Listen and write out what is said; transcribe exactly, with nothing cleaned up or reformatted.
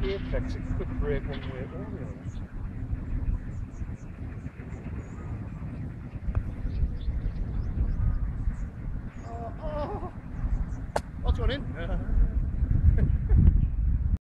ear tracks, it could break one way or the other.